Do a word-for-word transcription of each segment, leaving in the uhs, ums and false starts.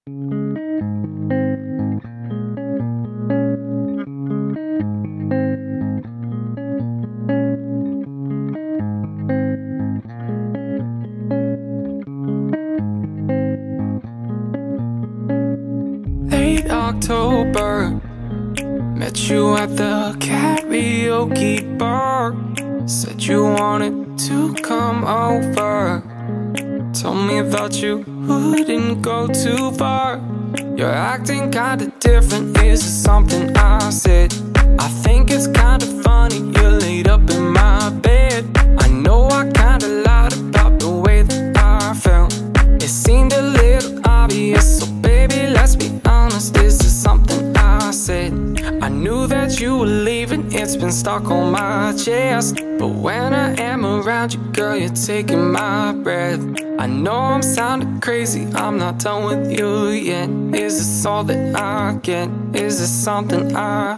Late October, met you at the karaoke bar. Said you wanted to come over. Told me that you wouldn't go too far. You're acting kinda different, is it something I said? I think it's kinda funny, you're laid up in my bed. I know I kinda lied about the way that I felt. It seemed a little obvious, so baby, let's be honest, this is something I said. I knew that you were leaving, it's been stuck on my chest. But when I am around you, girl, you're taking my breath. I know I'm sounding crazy, I'm not done with you yet. Is this all that I get? Is this something I...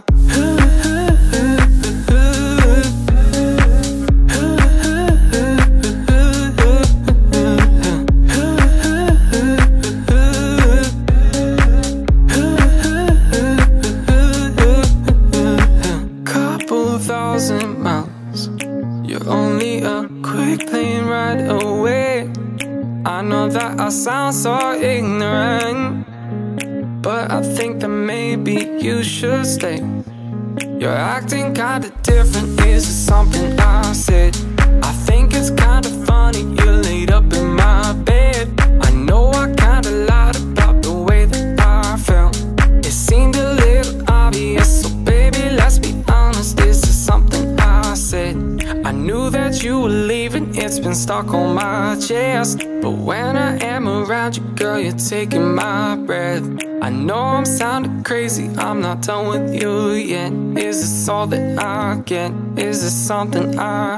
Couple thousand miles, you're only a quick plane ride away. I know that I sound so ignorant, but I think that maybe you should stay. You're acting kinda different, is it something I said? I think it's kinda funny, you're laid up in my bed. I know I kinda lied about the way that I felt. It seemed a little obvious, so baby, let's be honest, this is something I said. I knew that you were leaving, it's been stuck on my chest. But when I am around you, girl, you're taking my breath. I know I'm sounding crazy, I'm not done with you yet. Is this all that I get? Is this something I...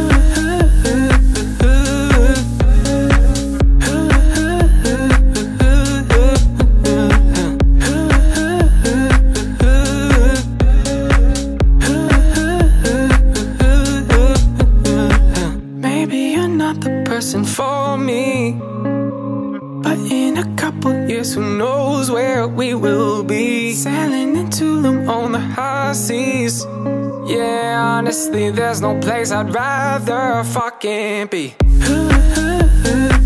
Maybe you're not the person for me, but in a couple years, who knows where we will be? Sailing into Tulum on the high seas. Yeah, honestly, there's no place I'd rather fucking be.